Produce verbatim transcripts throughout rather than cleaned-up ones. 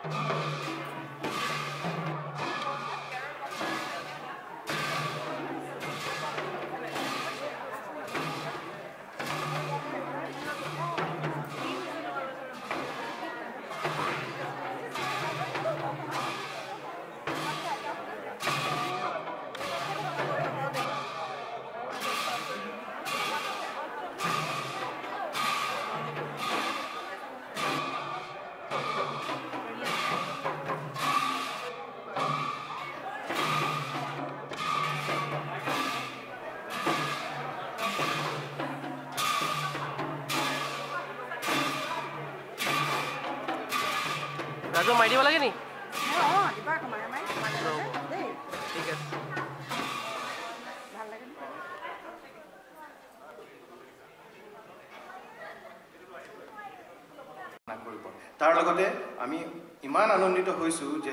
Rajo main di mana lagi nih? Oh, di bawah kemana main? Kemana aja? Deh. Tiga. ভাল লাগে নে? তাৰ লগতে আমি ইমান আনন্দিত হৈছো যে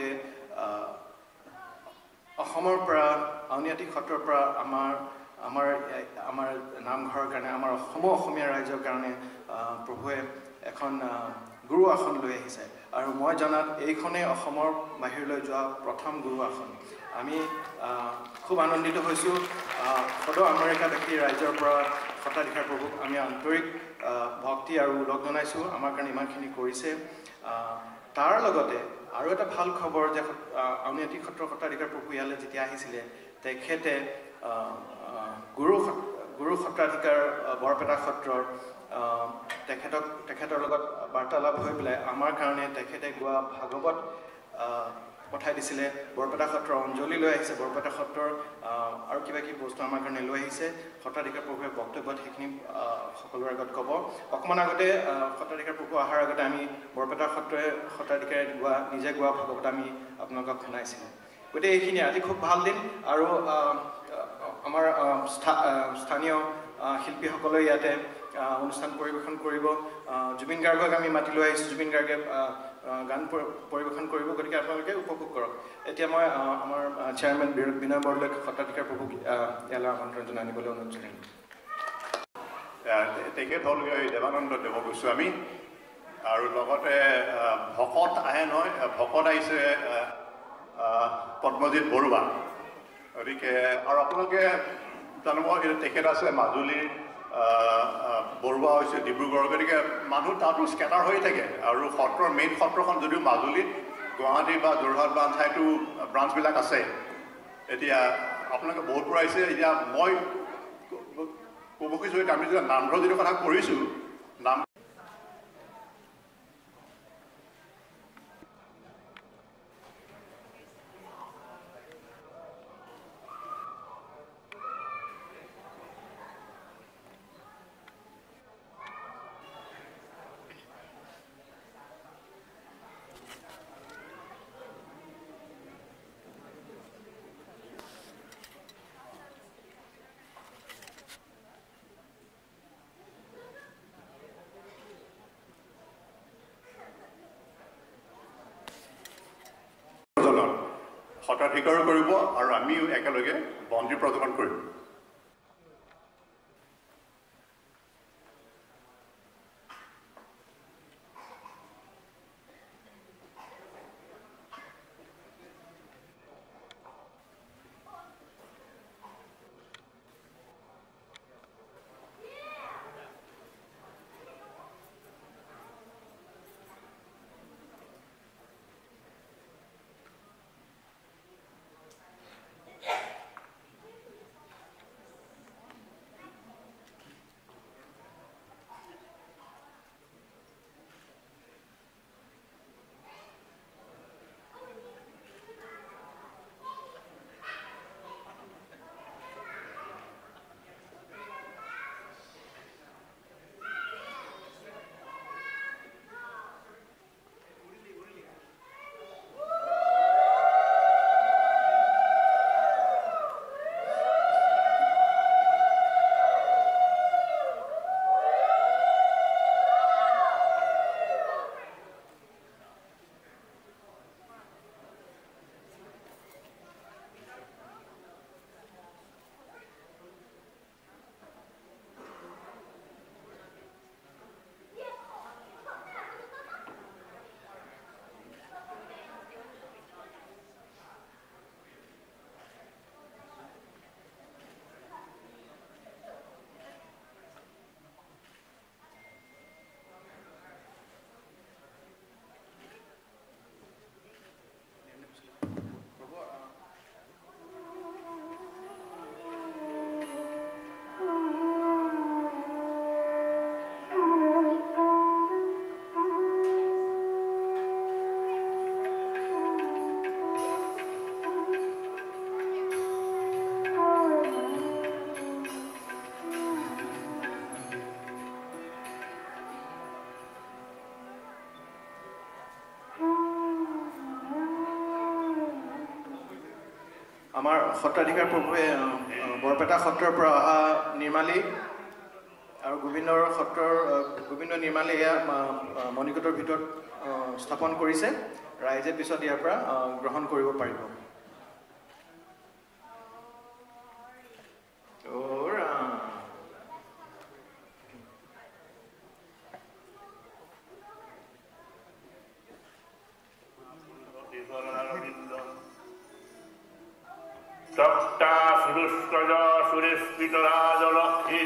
অসমৰ পৰা আউনীআটী সত্ৰৰ পৰা আমাৰ আমাৰ আমাৰ নামঘৰৰ কাৰণে আমাৰ অসম অসমীয়া ৰাইজৰ কাৰণে প্ৰভুৱে এখন গুৰু আসন লৈ আহিছে আৰু মই জনাত এইখনে অসমৰ বাহিৰলৈ যোৱা প্ৰথম গুৰু আসন আমি খুব আনন্দিত হৈছো সদৌ আমেৰিকা ব্যক্তি ৰাইজৰ পৰা সত্ৰাধিকাৰ প্ৰভুক আমি আন্তৰিক ভক্তি আৰু উলগ জনাইছো আমাৰ কাৰণে ইমানখিনি কৰিছে তাৰ লগতে আৰু এটা ভাল খবৰ যে আউনীআটী সত্ৰৰ সত্ৰাধিকাৰ প্ৰভু ইয়ালৈ যেতিয়া আহিছিলে তেখেতে গুৰু গুৰু সত্ৰাধিকাৰ বৰপেটা সত্ৰৰ তেখেতক তেখেতৰ লগত বাৰ্তালাপ হৈ পেলাই আমাৰ কাৰণে তেখেতে গোৱা ভাগৱত পঠাই দিছিলে বৰপেটা সত্ৰৰ অঞ্জলি লৈ আহিছে বৰপেটা সত্ৰৰ আৰু কিবা কিবি বস্তু আমাৰ কাৰণে লৈ আহিছে সত্ৰাধিকাৰ প্ৰভুৱে বক্তব্যত সেইখিনি সকলোৰে আগত ক'ব অকণমান আগতে সত্ৰাধিকাৰ প্ৰভু অহাৰ আগতে আমি বৰপেটা সত্ৰই সত্ৰাধিকাৰে গোৱা নিজে গোৱা ভাগৱত আমি আপোনালোকক শুনাইছিলোঁ গতিকে এইখিনি আজি খুব ভাল দিন আৰু আমাৰ স্থানীয় শিল্পীসকলে ইয়াতে অনুষ্ঠান পৰিৱেশন কৰিব জুবিন গাৰ্গক আমি মাতি লৈ আহিছোঁ জুবিন গাৰ্গে গান পৰিৱেশন কৰিব গতিকে আপোনালোকে উপভোগ কৰক এতিয়া মই আমাৰ চেয়াৰমেন বিনয় বৰদলৈক সত্ৰাধিকাৰ প্ৰভুক ইয়ালৈ আমন্ত্ৰণ জনাই আনিবলৈ অনুৰোধ জনাইছোঁ তেখেত হ'ল দেৱানন্দ দেৱ গোস্বামী আৰু লগতে ভকত আহে নহয় ভকত আহিছে পদ্মজিৎ বৰুৱা গতিকে আৰু আপোনালোকে জানিব তেখেত আছে মাজুলীৰ বৰুৱা হৈছে ডিব্ৰুগড় গতিকে মানুহ তাতো স্কেটাৰ হৈ থাকে আৰু সত্ৰৰ মেইন সত্ৰখন যদিও মাজুলীত গুৱাহাটী বা যোৰহাট বা ঠাইতো ব্ৰাঞ্চবিলাক আছে এতিয়া আপোনালোকে বহুতবোৰ আহিছে এতিয়া মই ক'ব খুজিছোঁ আমি যেতিয়া নামঘৰৰ যিটো কথা কৰিছোঁ নাম সত্ৰাধিকাৰো কৰিব আৰু আমিও একেলগে বন্তি প্ৰজ্বলন কৰিম আমাৰ সত্ৰাধিকাৰ প্ৰভুৱে বৰপেটা সত্ৰৰ পৰা অহা নিৰ্মালী আৰু গোবিন্দৰ সত্ৰৰ গোবিন্দ নিৰ্মালী এয়া মণিকোটৰ ভিতৰত স্থাপন কৰিছে ৰাইজে পিছত ইয়াৰ পৰা গ্ৰহণ কৰিব পাৰিব সপ্তা সুরুষ্কজ সুরেষ্পিত রাজলক্ষ্মী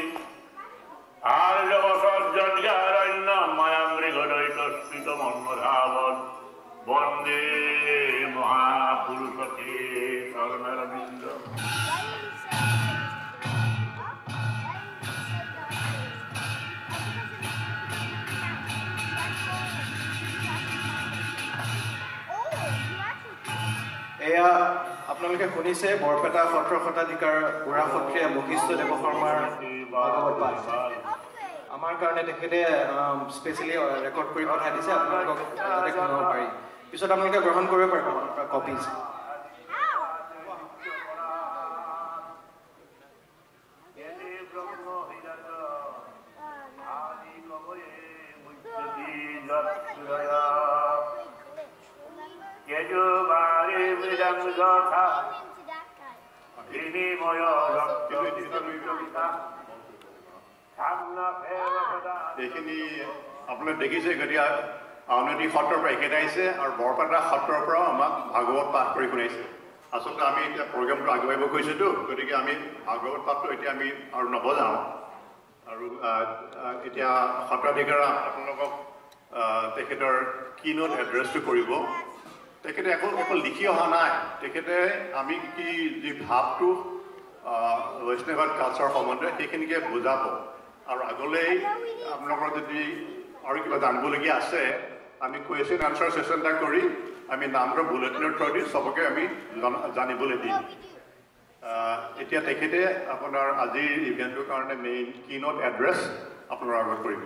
আর্যবসর্জন্যারণ্য মায়ামৃগদৈতস্কৃত মন্মধাবন বন্দে মহাপুরুষকে শরণারবিন্দ এয়া আপোনালোকে শুনিছে বৰপেটা সত্ৰ শতাধিকাৰ বুঢ়া সত্ৰীয়া বশিষ্ঠ দেৱশৰ্মাৰ ভাগৱত পাঠ আমাৰ কাৰণে তেখেতে স্পেচিয়েলি ৰেকৰ্ড কৰি পঠাই দিছে আপোনালোকক যাতে শুনিব পাৰি পিছত আপোনালোকে গ্ৰহণ কৰিব পাৰিব কপিজ এইখিনি আপোনালোকে দেখিছে গতিকে আউনীআটী সত্ৰৰ পৰা এখেত আহিছে আৰু বৰপেটা সত্ৰৰ পৰাও আমাক ভাগৱত পাঠ কৰি শুনাইছে আচলতে আমি এতিয়া প্ৰগ্ৰেমটো আগবাঢ়িব গৈছোঁতো গতিকে আমি ভাগৱত পাঠটো এতিয়া আমি আৰু নবজাওঁ আৰু এতিয়া সত্ৰাধিকাৰ আপোনালোকক তেখেতৰ কিনোট এড্ৰেছটো কৰিব তেখেতে একো একো লিখি অহা নাই তেখেতে আমি কি যি ভাৱটো বৈষ্ণৱ কালচাৰ সম্বন্ধে সেইখিনিকে বুজাব আৰু আগলৈ আপোনালোকৰ যদি আৰু কিবা জানিবলগীয়া আছে আমি কুৱেশ্যন আনচাৰ ছেশ্যন এটা কৰি আমি নামটো বুলেটিনৰ থ্ৰুদি চবকে আমি জানিবলৈ দিম এতিয়া তেখেতে আপোনাৰ আজিৰ ইভেণ্টটোৰ কাৰণে মেইন কিনোট এড্ৰেছ আপোনাৰ আগত কৰিব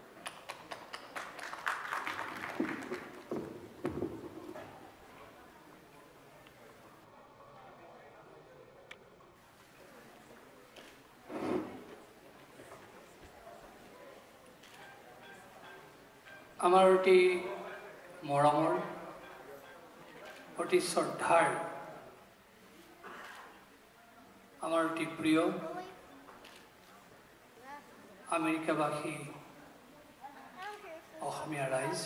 আমাৰ অতি মৰমৰ অতি শ্ৰদ্ধাৰ আমাৰ অতি প্ৰিয় আমেৰিকাবাসী অসমীয়া ৰাইজ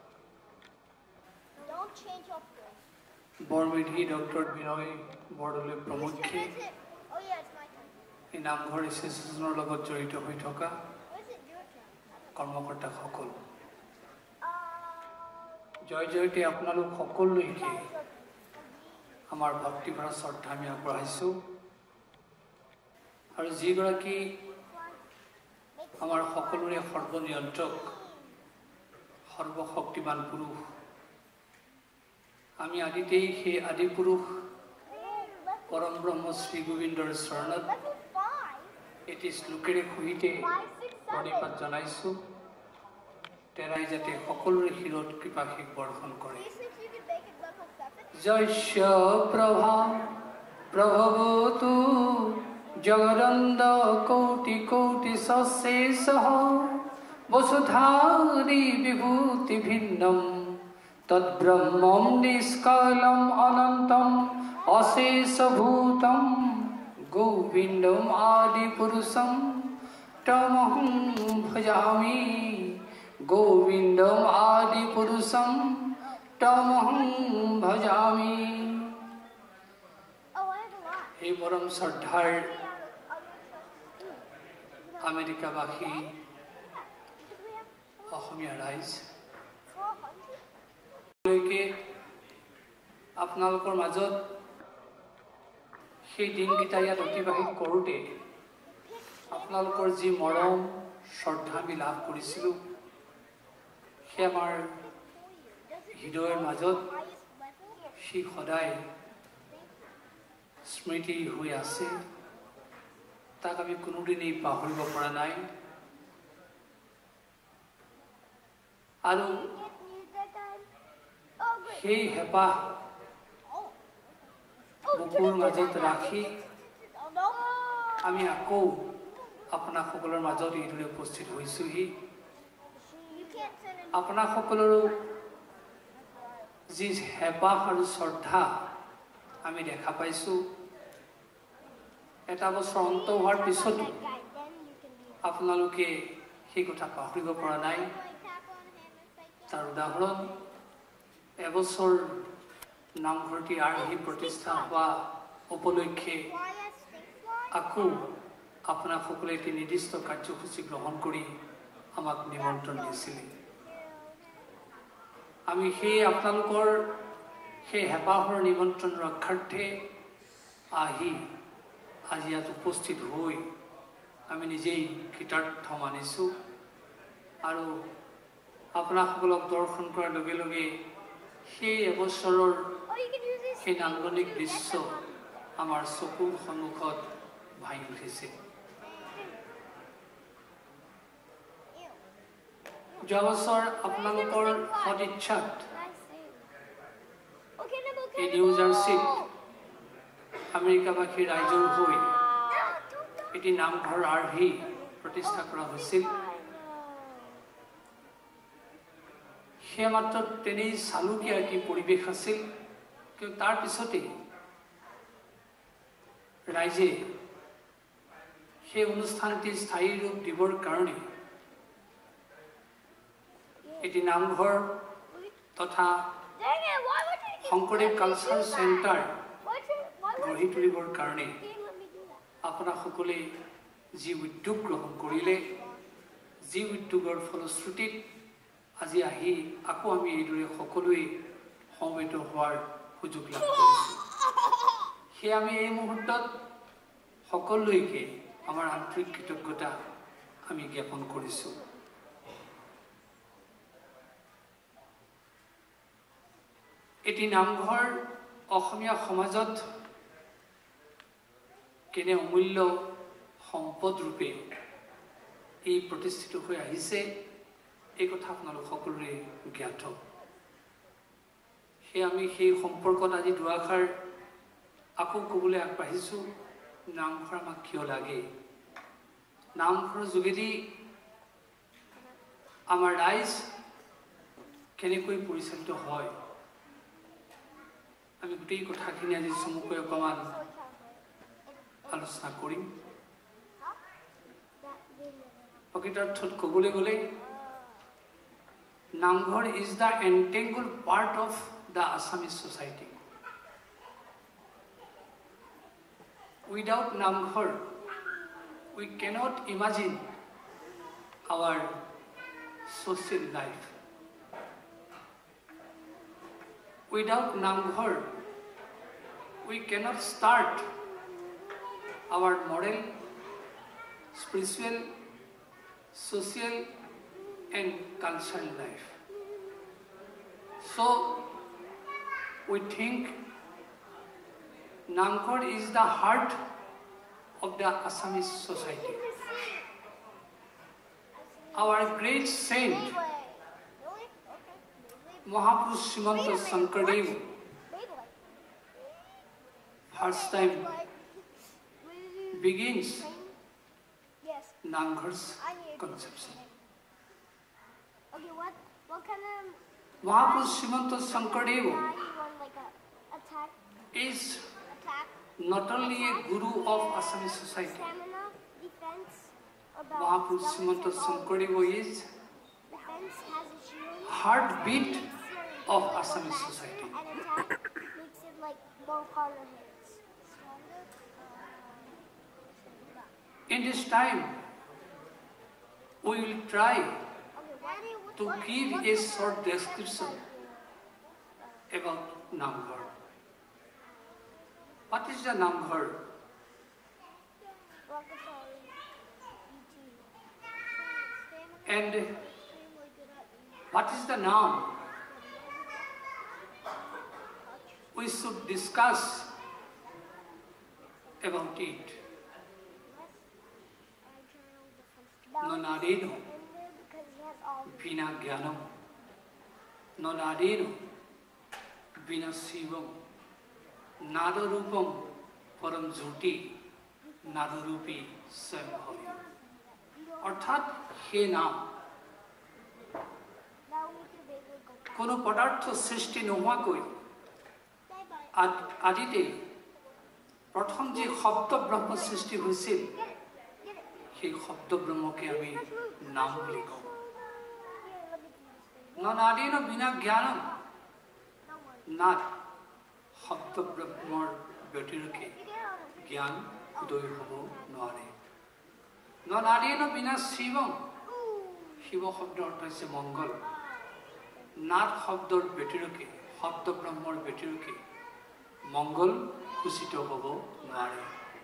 বৰমেধি ডক্টৰ বিনয় বৰদলৈ প্ৰমুখ্যে এই নামঘৰ এছ'চিয়েশ্যনৰ লগত জড়িত হৈ থকা কৰ্মকৰ্তাসকল জয় জয়তে আপোনালোক সকলোলৈকে আমাৰ ভক্তিভৰা শ্ৰদ্ধা আমি আগবঢ়াইছোঁ আৰু যিগৰাকী আমাৰ সকলোৰে সৰ্বনিয়ন্ত্ৰক সৰ্বশক্তিমান পুৰুষ আমি আদিতেই সেই আদি পুৰুষ পৰম ব্ৰহ্ম শ্ৰী গোবিন্দৰ চৰণত এটি শ্লোকেৰে সহিতে প্ৰণিপাত জনাইছোঁ তেৰাই যাতে সকলোৰে শিৰত কৃপাশীষ বৰ্ষণ কৰে যস্য প্ৰভা প্ৰভৱতু জগদণ্ড কৌটি কৌটি সশেষঃ বসুধাদি বিভূতি ভিন্নম তদ্ব্ৰহ্মম নিষ্কালম অনন্তম অশেষভূতম গোবিন্দম আদি পুৰুষম তমহং ভজামি গোবিন্দম আদি পুৰুষম তমহং ভজামি এই পৰম শ্ৰদ্ধাৰ আমেৰিকাবাসী অসমীয়া ৰাইজ আপোনালোকৰ মাজত সেই দিনকেইটা ইয়াত অতিবাহিত কৰোঁতে আপোনালোকৰ যি মৰম শ্ৰদ্ধা আমি লাভ কৰিছিলোঁ সেই আমাৰ হৃদয়ৰ মাজত সি সদায় স্মৃতি হৈ আছে তাক আমি কোনোদিনেই পাহৰিব পৰা নাই আৰু সেই হেঁপাহ বুকুৰ মাজত ৰাখি আমি আকৌ আপোনাক সকলৰ মাজত এইদৰে উপস্থিত হৈছোহি। আপোনাক সকলৰো যি হেঁপাহ আৰু শ্ৰদ্ধা আমি দেখা পাইছোঁ, এটা বছৰ অন্ত হোৱাৰ পিছতো আপোনালোকে সেই কথা পাহৰিব পৰা নাই। তাৰ উদাহৰণ এবছৰ নামঘৰটি আৰ্হি প্ৰতিষ্ঠা হোৱা উপলক্ষে আকৌ আপোনাক সকলোৱে এটি নিৰ্দিষ্ট কাৰ্যসূচী গ্ৰহণ কৰি আমাক নিমন্ত্ৰণ দিছিলে। আমি সেই আপোনালোকৰ সেই হেঁপাহৰ নিমন্ত্ৰণ ৰক্ষাৰ্থে আহি আজি ইয়াত উপস্থিত হৈ আমি নিজেই কৃতাৰ্থ মানিছোঁ আৰু আপোনাসকলক দৰ্শন কৰাৰ লগে লগে সেই এবছৰৰ সেই নান্দনিক দৃশ্য আমাৰ চকুৰ সন্মুখত ভাহি উঠিছে। যোৱা বছৰ আপোনালোকৰ সদিচ্ছাত এই নিউ জাৰ্চিত আমেৰিকাবাসীৰ ৰাইজৰ হৈ এটি নামঘৰ আৰ্হি প্ৰতিষ্ঠা কৰা হৈছিল। সেয়া মাত্ৰ তেনেই চালুকীয়া এটি পৰিৱেশ আছিল, কিন্তু তাৰ পিছতে ৰাইজে সেই অনুষ্ঠানটি স্থায়ী ৰূপ দিবৰ কাৰণে এটি নামঘৰ তথা শংকৰদেৱ কালচাৰ চেণ্টাৰ গঢ়ি তুলিবৰ কাৰণে আপোনাসকলে যি উদ্যোগ গ্ৰহণ কৰিলে, যি উদ্যোগৰ ফলশ্ৰুতিত আজি আহি আকৌ আমি এইদৰে সকলোৱে সমবেত হোৱাৰ সুযোগ লাভ কৰিছোঁ। সেয়ে আমি এই মুহূৰ্তত সকলোলৈকে আমাৰ আন্তৰিক কৃতজ্ঞতা আমি জ্ঞাপন কৰিছোঁ। এটি নামঘৰ অসমীয়া সমাজত কেনে অমূল্য সম্পদ ৰূপে এই প্ৰতিষ্ঠিত হৈ আহিছে, এই কথা আপোনালোক সকলোৰে জ্ঞাত। সেয়ে আমি সেই সম্পৰ্কত আজি দুআষাৰ আকৌ ক'বলৈ আগবাঢ়িছোঁ। নামঘৰ আমাক কিয় লাগে? নামঘৰৰ যোগেদি আমাৰ ৰাইজ কেনেকৈ পৰিচালিত হয়, আমি গোটেই কথাখিনি আজি চমুকৈ অকণমান আলোচনা কৰিম। প্ৰকৃতাৰ্থত ক'বলৈ গ'লে Namghar is the integral part of the Assamese society. Without Namghar, we cannot imagine our social life. Without Namghar, we cannot start our moral, spiritual, social and cultural life. So, we think Namghar is the heart of the Assamese society. Our great saint, Mahapurush Srimanta Shankardev, first time begins Namghar's conception. Mahapurush Srimanta Shankardev is not only a guru of Assamese society. Mahapurush Srimanta Shankardev is heartbeat of Assamese society. In this time, we will try to give a short description about Namghar. What is the Namghar? And what is the noun? We should discuss about it. Nonadeno vina jnanam, nonadeno vina sivam, নাদরূপম পরম জ্যোতি নাদরূপী স্বয়ং হরি। অর্থাৎ হে নাম কোনো পদার্থ সৃষ্টি নোহোৱাকৈ আদিতে প্ৰথম যে শব্দ ব্ৰহ্ম সৃষ্টি হৈছিল সেই শব্দ ব্ৰহ্মকে আমি নাম বুলি কওঁ। নাদেন বিনা জ্ঞানম, নাদ শব্দ ব্ৰহ্মৰ ব্যতিৰেকে জ্ঞান উদয় হ'ব নোৱাৰে। নাদেন বিনা শিৱম, শিৱ শব্দৰ অৰ্থ হৈছে মংগল। নাদ শব্দৰ ব্যতিৰেকে শব্দ ব্ৰহ্মৰ ব্যতিৰেকে মংগল সূচিত হ'ব নোৱাৰে।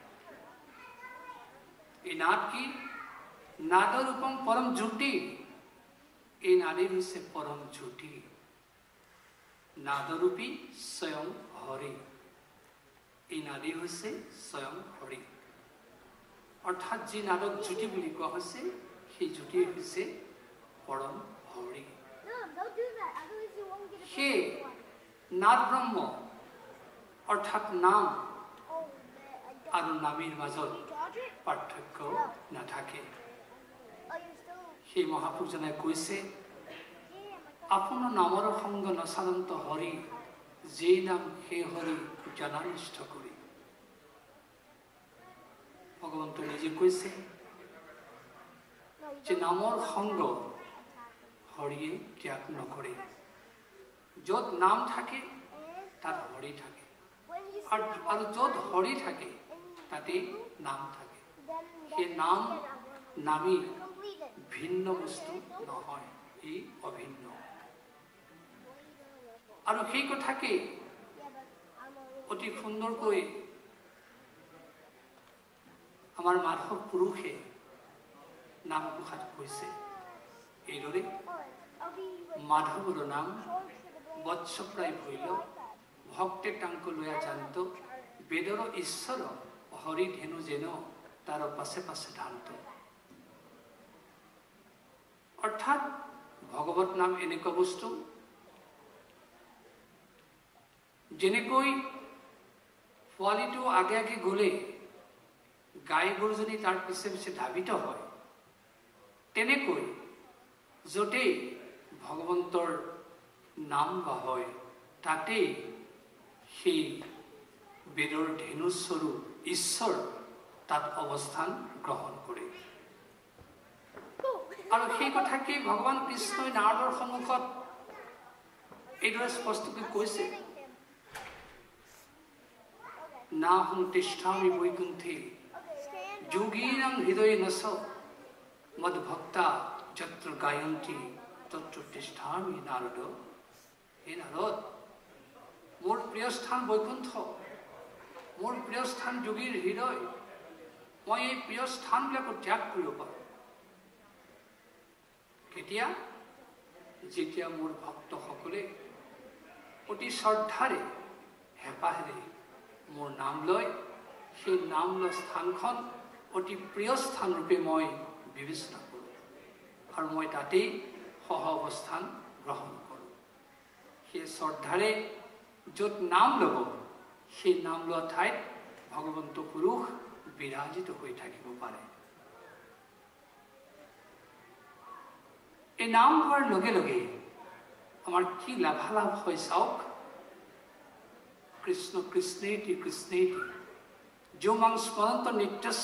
এই নাদ কি? নাদৰ ৰূপম পৰম জ্যোতি। এই নাদেই হৈছে পৰম জ্যোতি। নাদৰূপী স্বয়ং হৰি। এই নাদেই হৈছে স্বয়ং হৰি। অৰ্থাৎ যি নাদক জ্যোতি বুলি কোৱা হৈছে সেই জ্যোতি হৈছে পৰম হৰি। সেই নাদ ব্ৰহ্ম অৰ্থাৎ নাম আৰু নামীৰ মাজত পাৰ্থক্য নাথাকে। সেই মহাপুৰুষজনে কৈছে আপোনাৰ নামৰ সংগ নচালন্ত হৰি, যে নাম সেই হৰি জনানিষ্ঠ কৰি। ভগৱন্ত নিজে কৈছে যে নামৰ সংগ হৰিয়ে ত্যাগ নকৰে। য'ত নাম থাকে তাত হৰি থাকে, আৰু য'ত হৰি থাকে তাতে নাম থাকে। সেই নাম নামী ভিন্ন বস্তু নহয়, ই অভিন্ন। আৰু সেই কথাকে অতি সুন্দৰকৈ আমাৰ মাধৱ পুৰুষে নামঘোষাত কৈছে এইদৰে, মাধৱৰ নাম বৎসপ্ৰায় ভৈল, ভক্তে তাঙ্ক লয়া জানত, বেদৰ ঈশ্বৰ হৰি ধেনু যেন তাৰ পাছে পাছে ধান্ত। অৰ্থাৎ ভগৱত নাম এনেকুৱা বস্তু যেনেকৈ পোৱালিটো আগে আগে গ'লে গাই গৰুজনী তাৰ পিছে পিছে ধাবিত হয়, তেনেকৈ য'তেই ভগৱন্তৰ নাম বা হয় তাতেই সেই বেদৰ ধেনুস্বৰূপ ঈশ্বৰ তাত অৱস্থান গ্ৰহণ কৰে। আৰু সেই কথাকে ভগৱান কৃষ্ণই নাৰদৰ সন্মুখত এইদৰে স্পষ্টকৈ কৈছে, নাহং তিষ্ঠামি বৈকুণ্ঠে যোগীনাং হৃদয়ে নচ, মদ ভক্তা যত্র গায়ন্তী তত্র তিষ্ঠামি নারদ। হে নারদ, মোৰ প্ৰিয় স্থান বৈকুণ্ঠ, মোৰ প্ৰিয় স্থান যোগীৰ হৃদয়। মই এই প্ৰিয় স্থানবিলাকত ত্যাগ কৰিব পাৰোঁ কেতিয়া? যেতিয়া মোৰ ভক্তসকলে অতি শ্ৰদ্ধাৰে হেঁপাহেৰে মোৰ নাম লয়, সেই নাম লোৱা স্থানখন অতি প্ৰিয় স্থানৰূপে মই বিবেচনা কৰোঁ, আৰু মই তাতেই সহ অৱস্থান গ্ৰহণ কৰোঁ। সেই শ্ৰদ্ধাৰে য'ত নাম ল'ব, সেই নাম লোৱা ঠাইত ভগৱন্ত পুৰুষ বিৰাজিত হৈ থাকিব পাৰে। এই নাম লোৱাৰ লগে লগে আমাৰ কি লাভালাভ হয় চাওক। কৃষ্ণ কৃষ্ণেতি কৃষ্ণেতি যো মাং স্মৰন্ত নিত্যস্য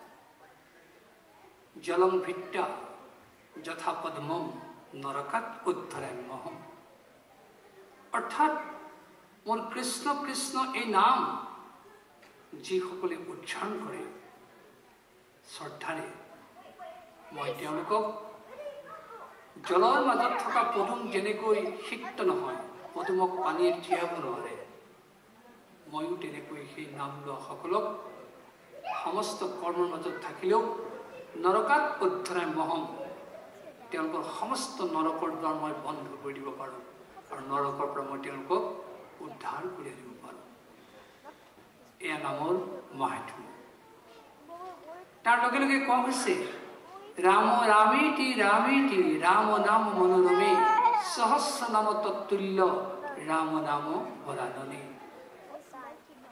জলং ভিত্তা যথা পদ্মম নৰকাত উদ্ধৰাম্যহম। অৰ্থাৎ মোৰ কৃষ্ণ কৃষ্ণ এই নাম যিসকলে উচ্চাৰণ কৰে শ্ৰদ্ধাৰে, মই তেওঁলোকক জলৰ মাজত থকা পদুম যেনেকৈ সিক্ত নহয়, পদুমক পানীয়ে তিয়াব নোৱাৰে, ময়ো তেনেকৈ সেই নাম লোৱা সকলক সমস্ত কৰ্মৰ মাজত থাকিলেও নৰকাত উদ্ধৰাম্যহম, তেওঁলোকৰ সমস্ত নৰকৰ দ্বাৰ মই বন্ধ কৰি দিব পাৰোঁ, আৰু নৰকৰ পৰা মই তেওঁলোকক উদ্ধাৰ কৰি দিব পাৰোঁ। এয়া নামৰ মাহাত্ম্য। তাৰ লগে লগে কোৱা হৈছে, ৰাম ৰামেতি ৰামেতি ৰাম নাম মনোৰমে সহস্ৰ নাম তৎতুল্য ৰাম নাম বৰাননে।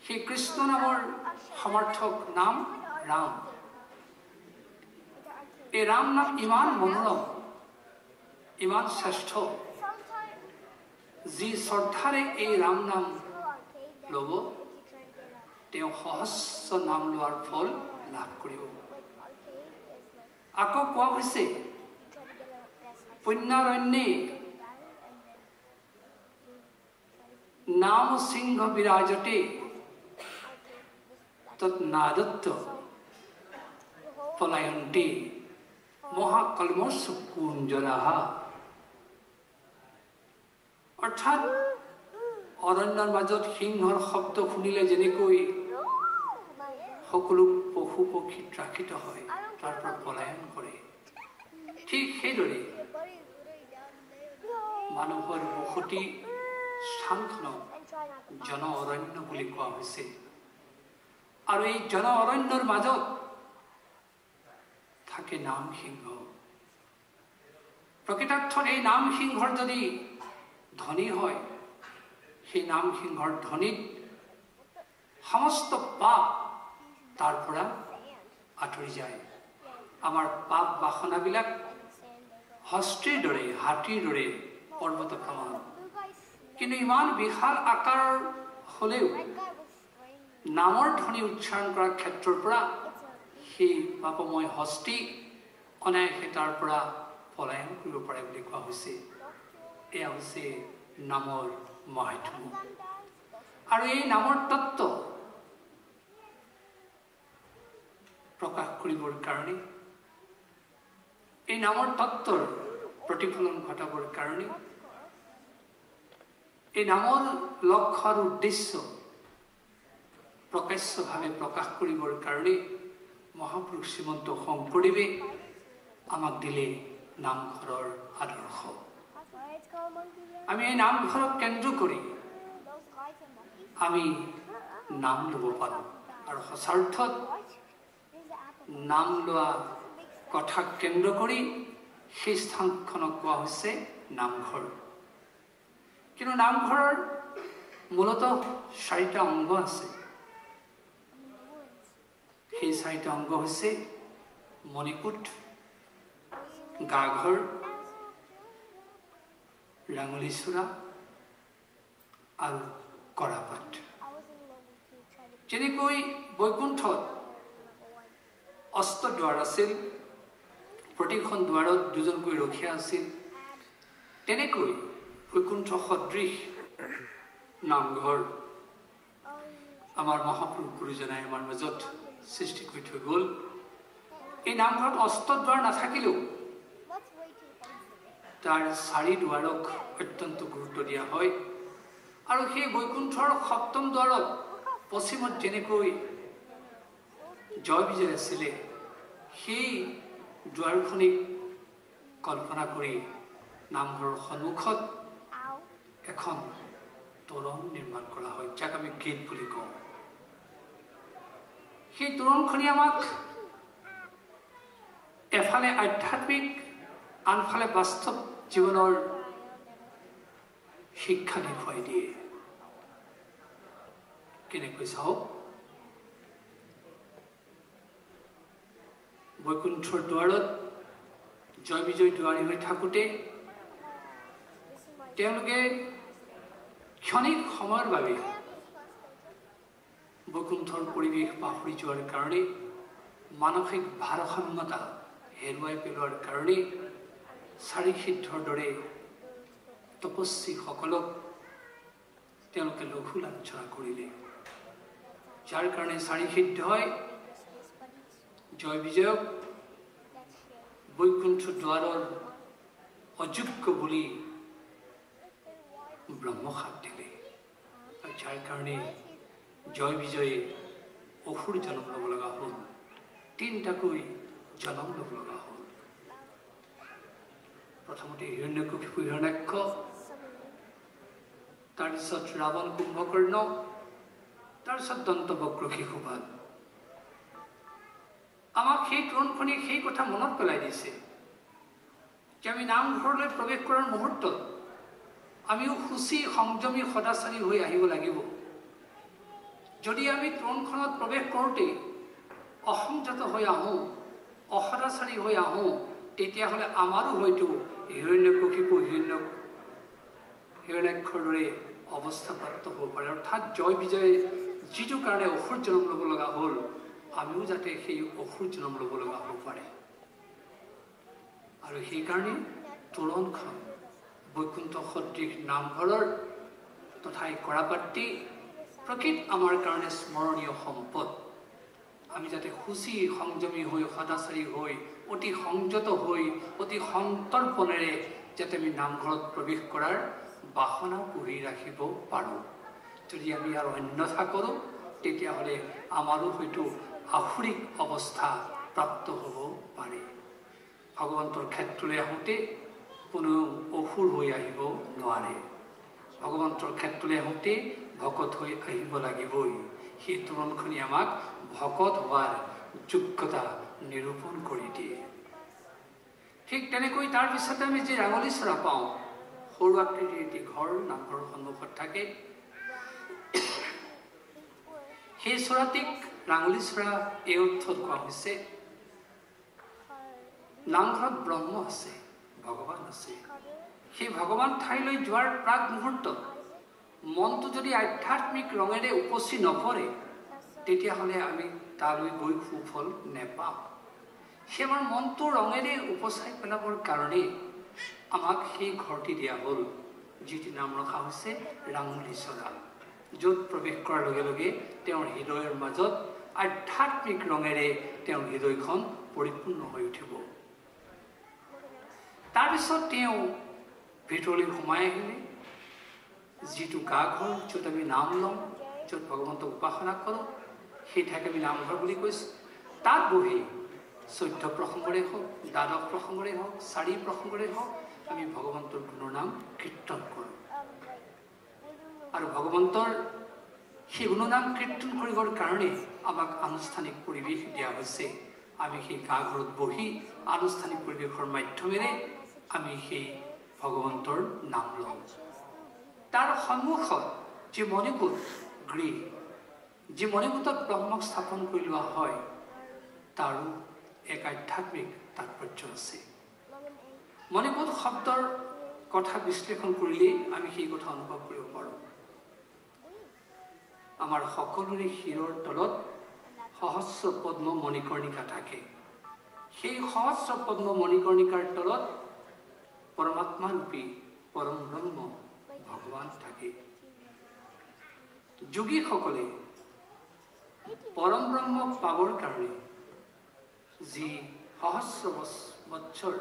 সেই কৃষ্ণ নামৰ সমৰ্থক নাম ৰাম। এই ৰাম নাম ইমান মনোৰম, ইমান শ্ৰেষ্ঠ, যি শ্ৰদ্ধাৰে এই ৰাম নাম ল'ব তেওঁ সহস্ৰ নাম লোৱাৰ ফল লাভ কৰিব। আকৌ কোৱা হৈছে পুণ্যাৰণ্যে নাম সিংহ বিৰাজতে তৎ নাদত্ত পলায়ন্তে মহাকলমস্য কুঞ্জৰাহ। অৰ্থাৎ অৰণ্যৰ মাজত সিংহৰ শব্দ শুনিলে যেনেকৈ সকলো পশু পক্ষী ত্ৰাসিত হয়, তাৰ পৰা পলায়ন কৰে, ঠিক সেইদৰে মানুহৰ বসতি স্থানখনক জন অৰণ্য বুলি কোৱা হৈছে। আৰু এই জন অৰণ্যৰ মাজত থাকে নাম সিংহ। প্ৰকৃতাৰ্থত এই নাম সিংহৰ যদি ধনী হয়, সেই নাম সিংহৰ ধনীত সমস্ত পাপ তাৰ পৰা আঁতৰি যায়। আমাৰ পাপ বাসনাবিলাক হস্তীৰ দৰে, হাতীৰ দৰে পৰ্বত সমান, কিন্তু ইমান বিশাল আকাৰৰ হলেও নামৰ ধ্বনি উচ্চাৰণ কৰাৰ ক্ষেত্ৰৰ পৰা সেই পাপময় হস্তি অনায়াসে তাৰ পৰা পলায়ন কৰিব পাৰে বুলি কোৱা হৈছে। এয়া হৈছে নামৰ মাহাত্ম্য। আৰু এই নামৰ তত্ত্ব প্ৰকাশ কৰিবৰ কাৰণে, এই নামৰ তত্ত্বৰ প্ৰতিফলন ঘটাবৰ কাৰণে, এই নামৰ লক্ষ্য আৰু উদ্দেশ্য প্ৰকাশ্যভাৱে প্ৰকাশ কৰিবৰ কাৰণে মহাপুৰুষ শ্ৰীমন্ত শংকৰদেৱে আমাক দিলে নামঘৰৰ আদৰ্শ। আমি এই নামঘৰক কেন্দ্ৰ কৰি আমি নাম ল'ব পাৰোঁ। আৰু সচাৰ্থত নাম লোৱা কথাক কেন্দ্ৰ কৰি সেই স্থানখনক কোৱা হৈছে নামঘৰ। কিন্তু নামঘৰৰ মূলতঃ চাৰিটা অংগ আছে। সেই চাৰিটা অংগ হৈছে মণিকূট, গাঘৰ, ৰাঙলী চূড়া আৰু কৰাপাত। যেনেকৈ বৈকুণ্ঠত অষ্টদ্বাৰ আছিল, প্ৰতিখন দুৱাৰত দুজনকৈ ৰখীয়া আছিল, তেনেকৈ বৈকুণ্ঠ সদৃশ নামঘৰ আমাৰ মহাপুৰুষ গুৰুজনাই আমাৰ মাজত সৃষ্টি কৰি থৈ গ'ল। এই নামঘৰত অষ্টদ্বাৰ নাথাকিলেও তাৰ চাৰি দুৱাৰক অত্যন্ত গুৰুত্ব দিয়া হয়। আৰু সেই বৈকুণ্ঠৰ সপ্তম দুৱাৰত পশ্চিমত যেনেকৈ জয় বিজয় আছিলে, সেই দুৱাৰখনিক কল্পনা কৰি নামঘৰৰ সন্মুখত এখন তোৰণ নিৰ্মাণ কৰা হয়, যাক আমি গেট বুলি কওঁ। সেই তোৰণখনি আমাক এফালে আধ্যাত্মিক, আনফালে বাস্তৱ জীৱনৰ শিক্ষা দেখুৱাই দিয়ে। কেনেকৈ চাওক, বৈকুণ্ঠৰ দুৱাৰত জয় বিজয় দুৱাৰী হৈ থাকোঁতে তেওঁলোকে ক্ষণিক সময়ৰ বাবে বৈকুণ্ঠৰ পৰিৱেশ পাহৰি যোৱাৰ কাৰণে, মানসিক ভাৰসাম্যতা হেৰুৱাই পেলোৱাৰ কাৰণে চাৰি সিদ্ধৰ দৰে তপস্বীসকলক তেওঁলোকে লঘু লাঞ্ছনা কৰিলে, যাৰ কাৰণে চাৰি সিদ্ধই জয় বিজয়ক বৈকুণ্ঠ দুৱাৰৰ অযোগ্য বুলি ব্ৰহ্মশাপ দিলে। আৰু যাৰ কাৰণে জয় বিজয়ে অসুৰ জন্ম ল'ব লগা হ'ল, তিনিটাকৈ জন্ম ল'ব লগা হ'ল। প্ৰথমতে হিৰণ্যকশিপু হিৰণ্যাক্ষ, তাৰপিছত ৰাৱণ কুম্ভকৰ্ণ, তাৰপিছত দন্তবক্ৰ শিশুপাল। আমাক সেই তোৰণখনি সেই কথা মনত পেলাই দিছে যে আমি নামঘৰলৈ প্ৰৱেশ কৰাৰ মুহূৰ্তত আমিও সুচী সংযমী সদাচাৰী হৈ আহিব লাগিব। যদি আমি তৃণখনত প্ৰৱেশ কৰোঁতে অসংযত হৈ আহোঁ, অসদাচাৰী হৈ আহোঁ, তেতিয়াহ'লে আমাৰো হয়তো হিৰণ্যকশিপু হিৰণ্য হিৰণ্যাক্ষৰ দৰে অৱস্থাপ্ৰাপ্ত হ'ব পাৰে। অৰ্থাৎ জয় বিজয় যিটো কাৰণে অসুৰ জন্ম ল'ব লগা হ'ল, আমিও যাতে সেই অসুৰ জন্ম ল'ব লগা হ'ব পাৰে। আৰু সেইকাৰণে তোৰণখন বৈকুণ্ঠ সদৃশ নামঘৰৰ তথা কৰাপাত্ৰী প্ৰকৃত আমাৰ কাৰণে স্মৰণীয় সম্পদ। আমি যাতে সুচী সংযমী হৈ সদাচাৰী হৈ অতি সংযত হৈ অতি সন্তৰ্পণেৰে যাতে আমি নামঘৰত প্ৰৱেশ কৰাৰ বাসনা পুহি ৰাখিব পাৰোঁ। যদি আমি আৰু অন্যথা কৰোঁ, তেতিয়াহ'লে আমাৰো হয়তো আসুৰিক অৱস্থা প্ৰাপ্ত হ'ব পাৰে। ভগৱন্তৰ ক্ষেত্ৰলৈ আহোঁতে কোনো অসুৰ হৈ আহিব নোৱাৰে। ভগৱন্তৰ ক্ষেত্ৰলৈ আহোঁতে ভকত হৈ আহিব লাগিবই। সেই তোৰণখনি আমাক ভকত হোৱাৰ যোগ্যতা নিৰূপণ কৰি দিয়ে। ঠিক তেনেকৈ তাৰপিছতে আমি যি ৰাঙলী চৰা পাওঁ, সৰু আকৃতিৰ এটি ঘৰ নামঘৰৰ সন্মুখত থাকে। সেই চৰাটিক ৰাঙলী চৰা এই অৰ্থত কোৱা হৈছে, নামঘৰত ব্ৰহ্ম আছে, ভগৱান আছে। সেই ভগৱান ঠাইলৈ যোৱাৰ প্ৰাক মুহূৰ্তত মনটো যদি আধ্যাত্মিক ৰঙেৰে উপচি নপৰে, তেতিয়াহ'লে আমি তালৈ গৈ সুফল নেপাওঁ। সেই আমাৰ মনটো ৰঙেৰে উপচাই পেলাবৰ কাৰণে আমাক সেই ঘৰটি দিয়া হ'ল, যিটি নাম ৰখা হৈছে ৰাঙলী চৰা, য'ত প্ৰৱেশ কৰাৰ লগে লগে তেওঁৰ হৃদয়ৰ মাজত আধ্যাত্মিক ৰঙেৰে তেওঁৰ হৃদয়খন পৰিপূৰ্ণ হৈ উঠিব। তাৰপিছত তেওঁ ভিতৰলৈ সোমাই আহিলে, যিটো গা ঘৰ, য'ত আমি নাম লওঁ, য'ত ভগৱন্তক উপাসনা কৰোঁ, সেই ঠাইক আমি নামঘৰ বুলি কৈছোঁ। তাত বহি চৈধ্য প্ৰসংগৰে হওক, দ্বাদশ প্ৰসংগৰে হওক, চাৰি প্ৰসংগৰে হওক, আমি ভগৱন্তৰ গুণৰ নাম কীৰ্তন কৰোঁ। আৰু ভগৱন্তৰ সেই গুণনাম কীৰ্তন কৰিবৰ কাৰণে আমাক আনুষ্ঠানিক পৰিৱেশ দিয়া হৈছে। আমি সেই গা ঘৰত বহি আনুষ্ঠানিক পৰিৱেশৰ মাধ্যমেৰে আমি সেই ভগৱন্তৰ নাম লওঁ। তাৰ সন্মুখত যি মণিকূট গৃহ, যি মণিকূটত ব্ৰহ্মক স্থাপন কৰি লোৱা হয়, তাৰো এক আধ্যাত্মিক তাৎপৰ্য আছে। মণিকূট শব্দৰ কথা বিশ্লেষণ কৰিলেই আমি সেই কথা অনুভৱ কৰিব পাৰোঁ। আমাৰ সকলোৰে শিৰৰ তলত সহস্ৰ পদ্ম মণিকৰ্ণিকা থাকে। সেই সহস্ৰ পদ্ম মণিকৰ্ণিকাৰ তলত পৰমাত্মাৰূপী পৰম ব্ৰহ্ম ভগৱান থাকে। যোগীসকলে পৰম ব্ৰহ্মক পাবৰ কাৰণে যি সহস্ৰ বছৰ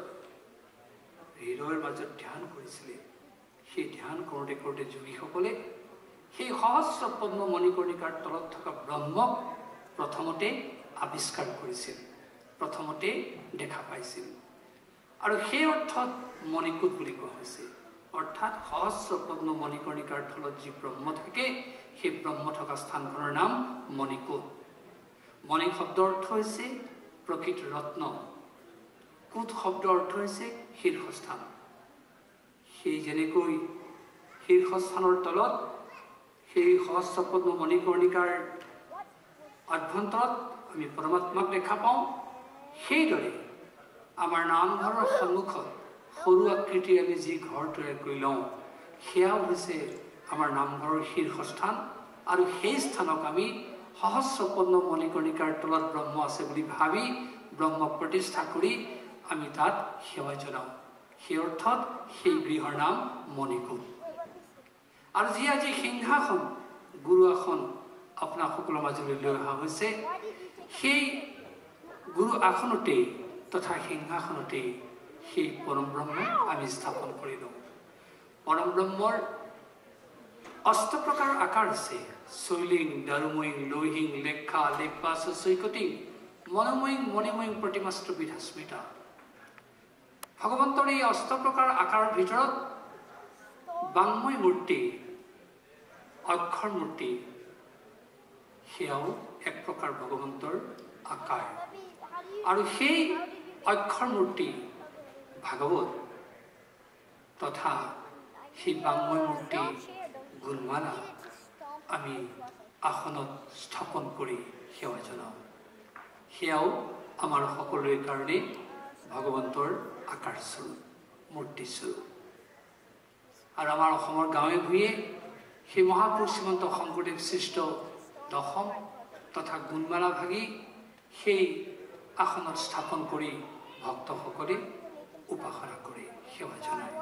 হৃদয়ৰ মাজত ধ্যান কৰিছিলে, সেই ধ্যান কৰোঁতে কৰোঁতে যোগীসকলে সেই সহস্ৰ পদ্ম মণিকৰ্ণিকাৰ তলত থকা ব্ৰহ্মক প্ৰথমতে আৱিষ্কাৰ কৰিছিল, প্ৰথমতে দেখা পাইছিল। আৰু সেই অৰ্থত মণিকূট বুলি কোৱা হৈছে। অৰ্থাৎ সহস্ৰ পদ্ম মণিকৰ্ণিকাৰ তলত যি ব্ৰহ্ম থাকে, সেই ব্ৰহ্ম থকা স্থানখনৰ নাম মণিকূট। মণি শব্দৰ অৰ্থ হৈছে প্ৰকৃত ৰত্ন, কূট শব্দৰ অৰ্থ হৈছে শীৰ্ষস্থান। সেই যেনেকৈ শীৰ্ষস্থানৰ তলত সেই সহস্ৰ পদ্ম মণিকৰ্ণিকাৰ অভ্যন্তৰত আমি পৰমাত্মাক দেখা পাওঁ, সেইদৰে আমাৰ নামঘৰৰ সন্মুখত সৰু আকৃতিৰ আমি যি ঘৰ তৈয়াৰ কৰি লওঁ, সেয়াও হৈছে আমাৰ নামঘৰৰ শীৰ্ষস্থান। আৰু সেই স্থানক আমি সহস্ৰ পদ্ম মণিকৰ্ণিকাৰ তলত ব্ৰহ্ম আছে বুলি ভাবি ব্ৰহ্মক প্ৰতিষ্ঠা কৰি আমি তাত সেৱা জনাওঁ। সেই অৰ্থত সেই গৃহৰ নাম মণিকূট। আৰু যি আজি সিংহাসন গুৰু আসন আপোনাসকলৰ মাজলৈ লৈ অহা হৈছে, সেই গুৰু আসনতেই তথা সিংহাসনতেই সেই পৰম ব্ৰহ্ম আমি স্থাপন কৰি লওঁ। পৰম ব্ৰহ্মৰ অষ্ট প্ৰকাৰৰ আকাৰ আছে। শৈলিং, দাৰুময়িং, লৌহিং, লেখা, লেপাচ, চৈকটিং, মনোময়িং, মণিময়িং, প্ৰতিমাস্ত্ৰ বিধাস্মিতা। ভগৱন্তৰ এই অষ্ট প্ৰকাৰৰ আকাৰৰ ভিতৰত বাংময় মূৰ্তি, অক্ষৰ মূৰ্তি, সেয়াও এক প্ৰকাৰ ভগৱন্তৰ আকাৰ। আৰু সেই অক্ষৰ মূৰ্তি ভাগৱত তথা সেই বাংময় মূৰ্তি গুণমালা আমি আসনত স্থাপন কৰি সেৱা জনাওঁ। সেয়াও আমাৰ সকলোৰে কাৰণে ভগৱন্তৰ আকাৰ স্বৰূপ, মূৰ্তি স্বৰূপ। আৰু আমাৰ অসমৰ গাঁৱে ভূঞে সেই মহাপুৰুষ শ্ৰীমন্ত শংকৰদেৱ সৃষ্ট দশম তথা গুণমালা ভাগি সেই আসনত স্থাপন কৰি ভক্তসকলে উপাসনা কৰে, সেৱা জনায়।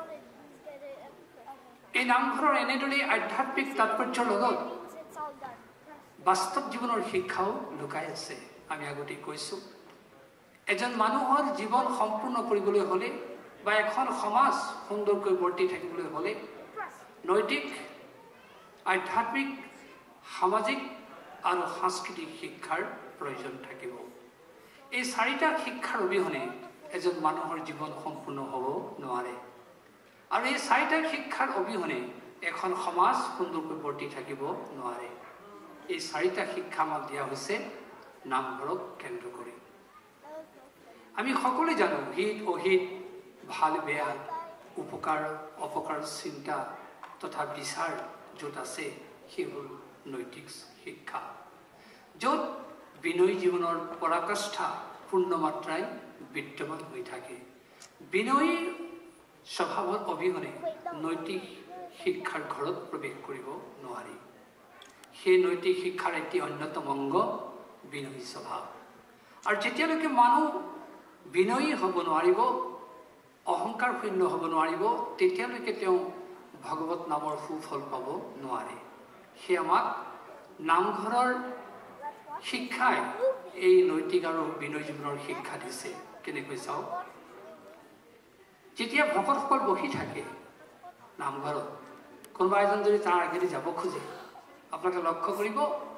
এই নামঘৰৰ এনেদৰে আধ্যাত্মিক তাৎপৰ্যৰ লগত বাস্তৱ জীৱনৰ শিক্ষাও লুকাই আছে। আমি আগতে কৈছোঁ, এজন মানুহৰ জীৱন সম্পূৰ্ণ কৰিবলৈ হ'লে বা এখন সমাজ সুন্দৰকৈ বৰ্তি থাকিবলৈ হ'লে নৈতিক, আধ্যাত্মিক, সামাজিক আৰু সাংস্কৃতিক শিক্ষাৰ প্ৰয়োজন থাকিব। এই চাৰিটা শিক্ষাৰ অবিহনে এজন মানুহৰ জীৱন সম্পূৰ্ণ হ'ব নোৱাৰে। আৰু এই চাৰিটা শিক্ষাৰ অবিহনে এখন সমাজ সুন্দৰকৈ বৰ্তি থাকিব নোৱাৰে। এই চাৰিটা শিক্ষা আমাক দিয়া হৈছে নামঘৰক কেন্দ্ৰ কৰি। আমি সকলোৱে জানো হিত অহিত, ভাল বেয়া, উপকাৰ অপকাৰ চিন্তা তথা বিচাৰ য'ত আছে সেইবোৰ নৈতিক শিক্ষা, য'ত বিনয়ী জীৱনৰ পৰাকাষ্ঠা পূৰ্ণমাত্ৰাই বিদ্যমান হৈ থাকে। বিনয়ী স্বভাৱৰ অবিহনে নৈতিক শিক্ষাৰ ঘৰত প্ৰৱেশ কৰিব নোৱাৰি। সেই নৈতিক শিক্ষাৰ এটি অন্যতম অংগ বিনয়ী স্বভাৱ। আৰু যেতিয়ালৈকে মানুহ বিনয়ী হ'ব নোৱাৰিব, অহংকাৰ শূন্য হ'ব নোৱাৰিব, তেতিয়ালৈকে তেওঁ ভগৱত নামৰ সুফল পাব নোৱাৰে। সেই আমাক নামঘৰৰ শিক্ষাই এই নৈতিক আৰু বিনয়ী জীৱনৰ শিক্ষা দিছে। কেনেকৈ চাওক, যেতিয়া ভকতসকল বহি থাকে নামঘৰত, কোনোবা এজন যদি তাৰ আগেদি যাব খোজে, আপোনালোকে লক্ষ্য কৰিব,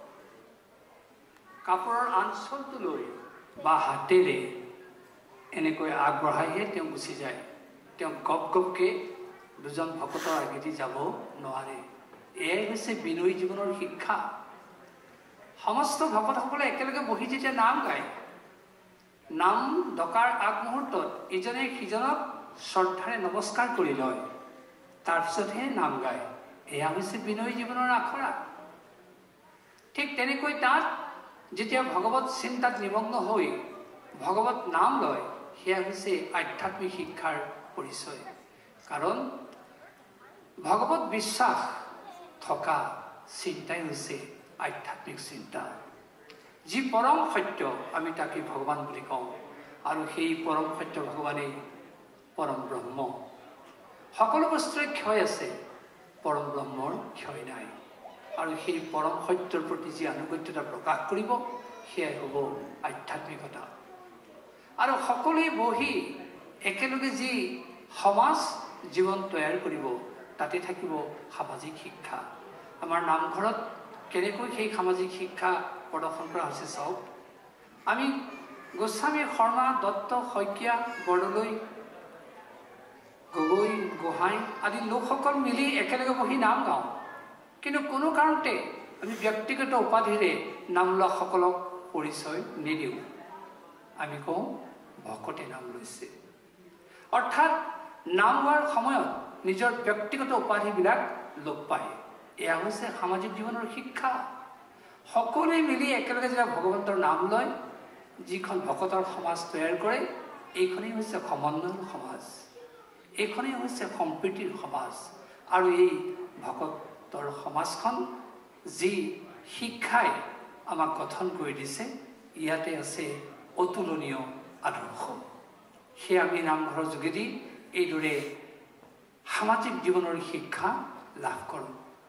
কাপোৰৰ আঁচলটো লৈ বা হাতেৰে এনেকৈ আগবঢ়াইহে তেওঁ গুচি যায়। তেওঁ গপ গপকৈ দুজন ভকতৰ আগেদি যাব নোৱাৰে। এয়াই হৈছে বিনয়ী জীৱনৰ শিক্ষা। সমস্ত ভকতসকলে একেলগে বহি যেতিয়া নাম গায়, নাম ডকাৰ আগমুহূৰ্তত ইজনে সিজনক শ্ৰদ্ধাৰে নমস্কাৰ কৰি লয়, তাৰপিছতহে নাম গায়। এয়া হৈছে বিনয়ী জীৱনৰ আখৰা। ঠিক তেনেকৈ তাত যেতিয়া ভগৱত চিন্তাত নিমগ্ন হৈ ভগৱত নাম লয়, সেয়া হৈছে আধ্যাত্মিক শিক্ষাৰ পৰিচয়। কাৰণ ভগৱত বিশ্বাস থকা চিন্তাই হৈছে আধ্যাত্মিক চিন্তা। যি পৰম সত্য আমি তাকে ভগৱান বুলি কওঁ, আৰু সেই পৰম সত্য ভগৱানেই পৰম ব্ৰহ্ম। সকলো বস্তুৰে ক্ষয় আছে, পৰম ব্ৰহ্মৰ ক্ষয় নাই। আৰু সেই পৰম সত্যৰ প্ৰতি যি আনুগত্যতা প্ৰকাশ কৰিব, সেয়াই হ'ব আধ্যাত্মিকতা। আৰু সকলোৱে বহি একেলগে যি সমাজ জীৱন তৈয়াৰ কৰিব, তাতে থাকিব সামাজিক শিক্ষা। আমাৰ নামঘৰত কেনেকৈ সেই সামাজিক শিক্ষা প্ৰদৰ্শন কৰা হৈছে চাওক। আমি গোস্বামী, শৰ্মা, দত্ত, শইকীয়া, বৰদলৈ, গগৈ, গোহাঁই আদি লোকসকল মিলি একেলগে বহি নাম গাওঁ। কিন্তু কোনো কাৰণতে আমি ব্যক্তিগত উপাধিৰে নাম লোৱাসকলক পৰিচয় নিদিওঁ। আমি কওঁ ভকতে নাম লৈছে। অৰ্থাৎ নাম লোৱাৰ সময়ত নিজৰ ব্যক্তিগত উপাধিবিলাক লোপ পায়। এয়া হৈছে সামাজিক জীৱনৰ শিক্ষা। সকলোৱে মিলি একেলগে যেতিয়া ভগৱন্তৰ নাম লয়, যিখন ভকতৰ সমাজ তৈয়াৰ কৰে, এইখনেই হৈছে সমন্বয়ৰ সমাজ, এইখনেই হৈছে সম্প্ৰীতিৰ সমাজ। আৰু এই ভকতৰ সমাজখন যি শিক্ষাই আমাক গঠন কৰি দিছে, ইয়াতে আছে অতুলনীয় আদৰ্শ। সেয়ে আমি নামঘৰৰ যোগেদি এইদৰে সামাজিক জীৱনৰ শিক্ষা লাভ কৰোঁ।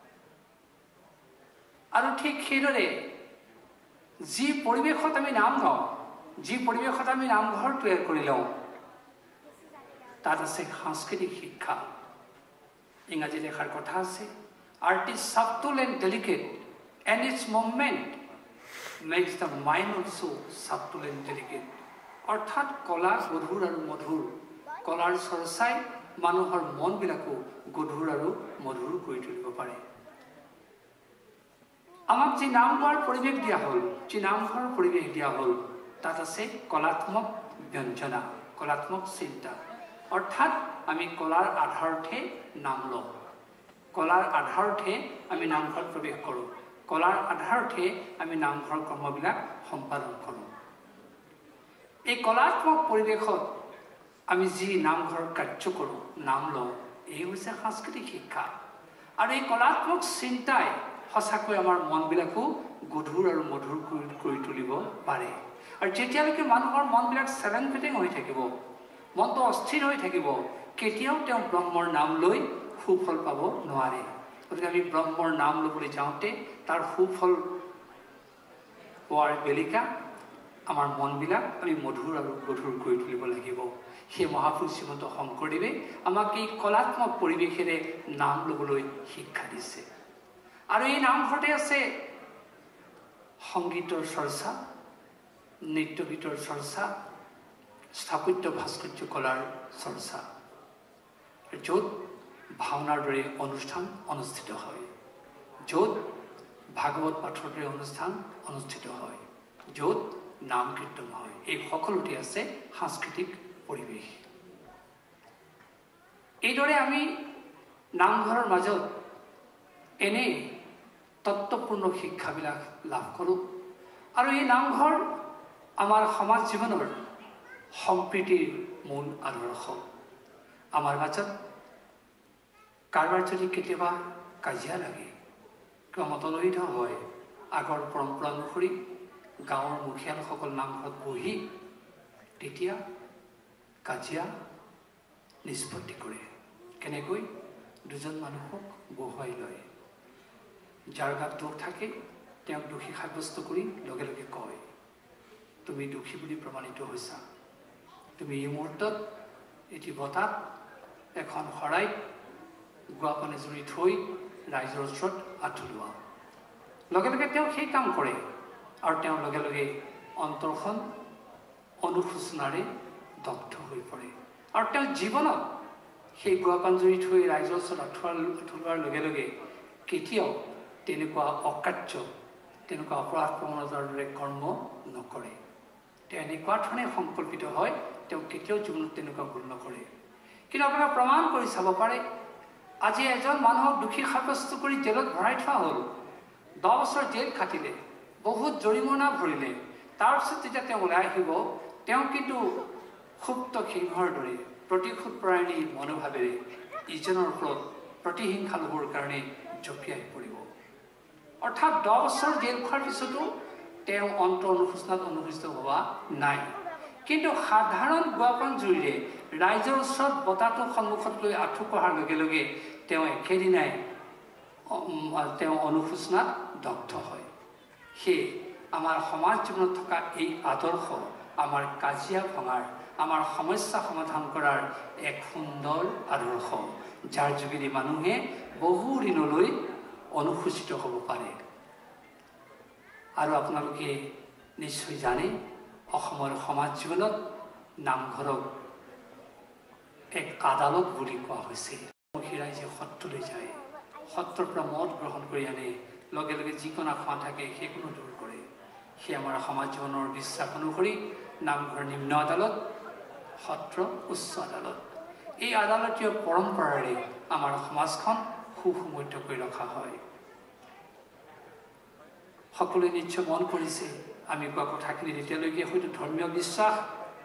আৰু ঠিক সেইদৰে যি পৰিৱেশত আমি নাম গাওঁ, যি পৰিৱেশত আমি নামঘৰ তৈয়াৰ কৰি লওঁ, তাত আছে সাংস্কৃতিক শিক্ষা। ইংৰাজীত এষাৰ কথা আছে, art is subtle and delicate and its movement makes the mind also subtle and delicate. অৰ্থাৎ কলা গধুৰ আৰু মধুৰ, কলাৰ চৰ্চাই মানুহৰ মনবিলাকো গধুৰ আৰু মধুৰ কৰি তুলিব পাৰে। আমাক যি নাম গোৱাৰ পৰিৱেশ দিয়া হ'ল, যি নামঘৰৰ পৰিৱেশ দিয়া হ'ল, তাত আছে কলাত্মক ব্যঞ্জনা, কলাত্মক চিন্তা। অৰ্থাৎ আমি কলাৰ আধাৰতহে নাম লওঁ, কলাৰ আধাৰতহে আমি নামঘৰত প্ৰৱেশ কৰোঁ। কলাৰ আধাৰতে আমি নামঘৰ কৰ্মবিলাক সম্পাদন কৰোঁ। এই কলাত্মক পৰিৱেশত আমি যি নামঘৰ কাৰ্য কৰোঁ, নাম লওঁ, এই হৈছে সাংস্কৃতিক শিক্ষা। আৰু এই কলাত্মক চিন্তাই সঁচাকৈ আমাৰ মনবিলাকো গধুৰ আৰু মধুৰ কৰি তুলিব পাৰে। আৰু যেতিয়ালৈকে মানুহৰ মনবিলাক চেলেং ফেটেং হৈ থাকিব, মনটো অস্থিৰ হৈ থাকিব, কেতিয়াও তেওঁ ব্ৰহ্মৰ নাম লৈ সুফল পাব নোৱাৰে। গতিকে আমি ব্ৰহ্মৰ নাম ল'বলৈ যাওঁতে তাৰ সুফল পোৱাৰ বেলিকা আমাৰ মনবিলাক আমি মধুৰ আৰু গধুৰ কৰি তুলিব লাগিব। সেই মহাপুৰুষ শ্ৰীমন্ত শংকৰদেৱে আমাক এই কলাত্মক পৰিৱেশেৰে নাম ল'বলৈ শিক্ষা দিছে। আৰু এই নামঘৰতে আছে সংগীতৰ চৰ্চা, নৃত্য গীতৰ চৰ্চা, স্থাপত্য ভাস্কৰ্য কলাৰ চৰ্চা, য'ত ভাওনাৰ দৰে অনুষ্ঠান অনুষ্ঠিত হয়, য'ত ভাগৱত পাঠৰ দৰে অনুষ্ঠান অনুষ্ঠিত হয়, য'ত নাম কীৰ্তন হয়। এই সকলোতে আছে সাংস্কৃতিক পৰিৱেশ। এইদৰে আমি নামঘৰৰ মাজত এনেই তত্ত্বপূৰ্ণ শিক্ষাবিলাক লাভ কৰোঁ। আৰু এই নামঘৰ আমাৰ সমাজ জীৱনৰ সম্প্ৰীতিৰ মূল আদৰ্শ। আমাৰ মাজত কাৰোবাৰ যদি কেতিয়াবা কাজিয়া লাগে, কিবা মতলহিত হয়, আগৰ পৰম্পৰা অনুসৰি গাঁৱৰ মুখীয়ালসকল নামঘৰত বহি তেতিয়া কাজিয়া নিষ্পত্তি কৰে। কেনেকৈ? দুজন মানুহক বহুৱাই লয়, যাৰ গাত দোষ থাকে তেওঁক দোষী সাব্যস্ত কৰি লগে লগে কয়, তুমি দোষী বুলি প্ৰমাণিত হৈছা, তুমি এই মুহূৰ্তত এটি বঁটাত এখন শৰাইত গুৱাপানে জুৰি থৈ ৰাইজৰ ওচৰত আঁঠুলোৱা। লগে লগে তেওঁ সেই কাম কৰে আৰু তেওঁ লগে লগে অন্তৰখন অনুশোচনাৰে দগ্ধ হৈ পৰে। আৰু তেওঁ জীৱনত সেই গুৱাপান জুৰি থৈ ৰাইজৰ ওচৰত আঁঠুৱাৰ আঁঠুলোৱাৰ লগে লগে কেতিয়াও তেনেকুৱা অকাৰ্য, তেনেকুৱা অপৰাধ প্ৰৱণতাৰ দৰে কৰ্ম নকৰে। তেওঁ এনেকুৱা ধৰণে সংকল্পিত হয়, তেওঁ কেতিয়াও জীৱনত তেনেকুৱা ভুল নকৰে। কিন্তু আপোনাক প্ৰমাণ কৰি চাব পাৰে, আজি এজন মানুহক দোষী সাব্যস্ত কৰি জেলত ভৰাই থোৱা হ'ল, দহ বছৰ জেল খাটিলে, বহুত জৰিমনা ভৰিলে, তাৰপিছত যেতিয়া তেওঁ ওলাই আহিব, তেওঁ কিন্তু সুপ্ত সিংহৰ দৰে প্ৰতিশোধ পৰায়ণী মনোভাৱেৰে ইজনৰ ওপৰত প্ৰতিহিংসা ল'বৰ কাৰণে জঁপিয়াই পৰিব। অৰ্থাৎ দহ বছৰ জেল খোৱাৰ পিছতো তেওঁ অন্তৰ অনুশোচনাত অনুসূচিত হোৱা নাই। কিন্তু সাধাৰণ গুৱাপান জুৰিৰে ৰাইজৰ ওচৰত বঁটাটো সন্মুখত লৈ আঁঠু কঢ়াৰ লগে লগে তেওঁ একেদিনাই তেওঁ অনুশোচনাত দগ্ধ হয়। সেয়ে আমাৰ সমাজ জীৱনত থকা এই আদৰ্শ আমাৰ কাজিয়া ভঙাৰ, আমাৰ সমস্যা সমাধান কৰাৰ এক সুন্দৰ আদৰ্শ, যাৰ যোগেদি মানুহে বহু দিনলৈ অনুসূচিত হ'ব পাৰে। আৰু আপোনালোকে নিশ্চয় জানে, অসমৰ সমাজ জীৱনত নামঘৰক এক আদালত বুলি কোৱা হৈছে। মহিলা ৰাইজে সত্ৰলৈ যায়, সত্ৰৰ পৰা মদ গ্ৰহণ কৰি আনে, লগে লগে যিকোনো আখোৱা থাকে সেইকোনো দূৰ কৰে। সেই আমাৰ সমাজ জীৱনৰ বিশ্বাস অনুসৰি নামঘৰ নিম্ন আদালত, সত্ৰ উচ্চ আদালত। এই আদালতীয় পৰম্পৰাৰে আমাৰ সমাজখন সুসমৃদ্ধ কৰি ৰখা হয়। সকলোৱে নিশ্চয় মন কৰিছে, আমি কোৱা কথাখিনি এতিয়ালৈকে হয়তো ধৰ্মীয় বিশ্বাস,